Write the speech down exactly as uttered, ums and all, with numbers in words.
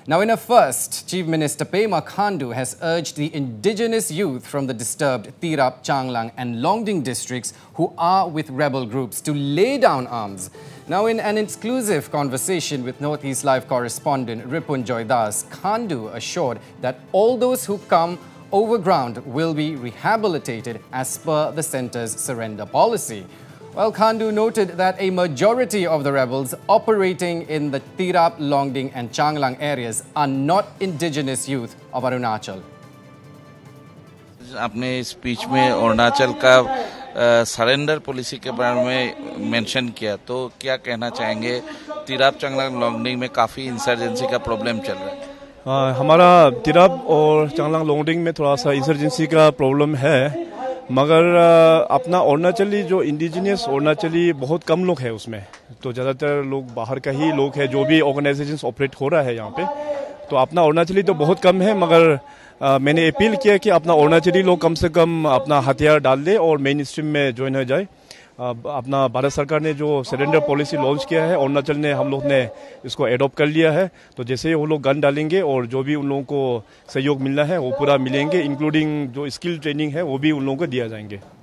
Now, in a first, Chief Minister Pema Khandu has urged the indigenous youth from the disturbed Tirap, Changlang and Longding districts who are with rebel groups to lay down arms. Now, in an exclusive conversation with Northeast Live correspondent Ripun Joydas, Khandu assured that all those who come overground will be rehabilitated as per the centre's surrender policy. Well, Khandu noted that a majority of the rebels operating in the Tirap, Longding and Changlang areas are not indigenous youth of Arunachal. आपने speech में अरुणाचल का surrender policy के बारे में mention किया, तो क्या कहना चाहेंगे? तिराप, चांगलांग, लॉन्गडिंग में काफ़ी इंसर्जेंसी का प्रॉब्लम चल रहा है। आ, हमारा तिराप और चांगलांग लॉन्गडिंग में थोड़ा सा इंसर्जेंसी का प्रॉब्लम है, मगर अपना अरुणाचली जो इंडिजिनियस अरुणाचली बहुत कम लोग हैं उसमें, तो ज़्यादातर लोग बाहर का ही लोग हैं जो भी ऑर्गेनाइजेशंस ऑपरेट हो रहा है यहाँ पे। तो अपना अरुणाचली तो बहुत कम है, मगर आ, मैंने अपील किया कि अपना अरुणाचली लोग कम से कम अपना हथियार डाल दे और मेन स्ट्रीम में ज्वाइन हो जाए। अपना भारत सरकार ने जो सरेंडर पॉलिसी लॉन्च किया है, अरुणाचल ने हम लोग ने इसको एडॉप्ट कर लिया है। तो जैसे ही वो लोग गन डालेंगे और जो भी उन लोगों को सहयोग मिलना है वो पूरा मिलेंगे, इंक्लूडिंग जो स्किल ट्रेनिंग है वो भी उन लोगों को दिया जाएंगे।